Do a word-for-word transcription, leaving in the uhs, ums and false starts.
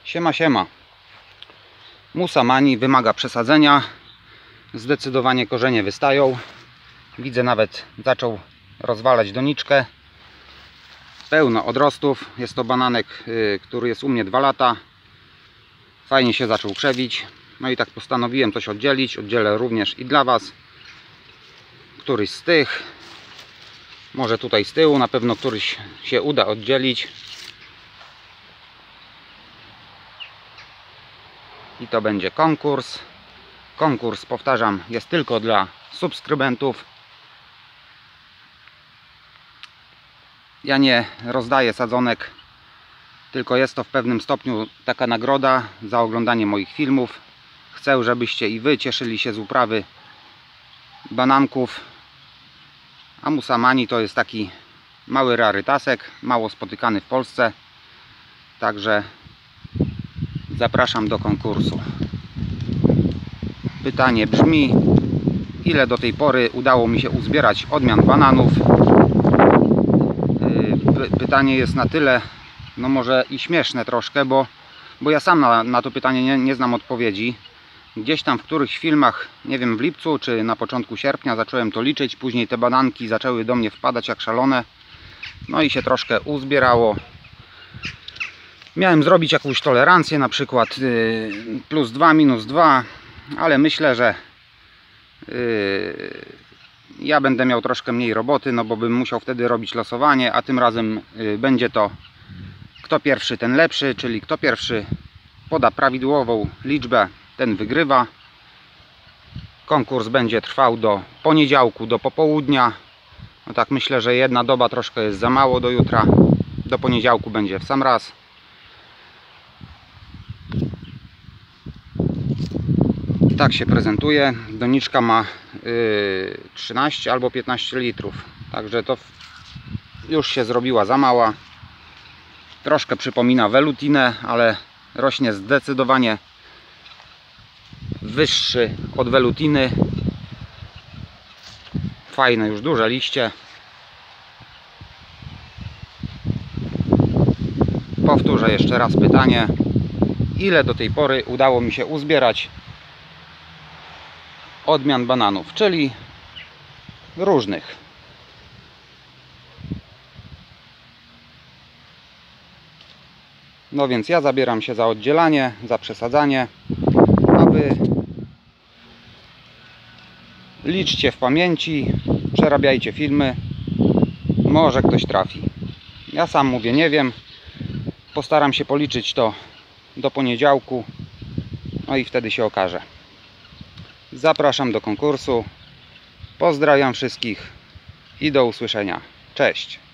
Siema, siema. Musa Mani wymaga przesadzenia. Zdecydowanie korzenie wystają. Widzę, nawet zaczął rozwalać doniczkę. Pełno odrostów. Jest to bananek, yy, który jest u mnie dwa lata. Fajnie się zaczął krzewić. No i tak postanowiłem coś oddzielić. Oddzielę również i dla Was któryś z tych. Może tutaj z tyłu na pewno któryś się uda oddzielić. I to będzie konkurs. Konkurs, powtarzam, jest tylko dla subskrybentów. Ja nie rozdaję sadzonek, tylko jest to w pewnym stopniu taka nagroda za oglądanie moich filmów. Chcę, żebyście i Wy cieszyli się z uprawy bananków. A Musa Mani to jest taki mały rarytasek, mało spotykany w Polsce. Także zapraszam do konkursu. Pytanie brzmi: ile do tej pory udało mi się uzbierać odmian bananów? Pytanie jest na tyle, no może i śmieszne troszkę, bo, bo ja sam na, na to pytanie nie, nie znam odpowiedzi. Gdzieś tam w którychś filmach, nie wiem, w lipcu czy na początku sierpnia zacząłem to liczyć. Później te bananki zaczęły do mnie wpadać jak szalone. No i się troszkę uzbierało. Miałem zrobić jakąś tolerancję, na przykład plus dwa, minus dwa, ale myślę, że ja będę miał troszkę mniej roboty, no bo bym musiał wtedy robić losowanie, a tym razem będzie to kto pierwszy, ten lepszy, czyli kto pierwszy poda prawidłową liczbę, ten wygrywa. Konkurs będzie trwał do poniedziałku, do popołudnia. No tak myślę, że jedna doba troszkę jest za mało do jutra. Do poniedziałku będzie w sam raz. Tak się prezentuje. Doniczka ma yy, trzynaście albo piętnaście litrów. Także to już się zrobiła za mała. Troszkę przypomina velutinę, ale rośnie zdecydowanie wyższy od velutiny. Fajne, już duże liście. Powtórzę jeszcze raz pytanie: ile do tej pory udało mi się uzbierać odmian bananów, czyli różnych. No więc ja zabieram się za oddzielanie, za przesadzanie, a Wy liczcie w pamięci, przerabiajcie filmy, może ktoś trafi. Ja sam mówię, nie wiem, postaram się policzyć to do poniedziałku, no i wtedy się okaże. Zapraszam do konkursu. Pozdrawiam wszystkich i do usłyszenia. Cześć!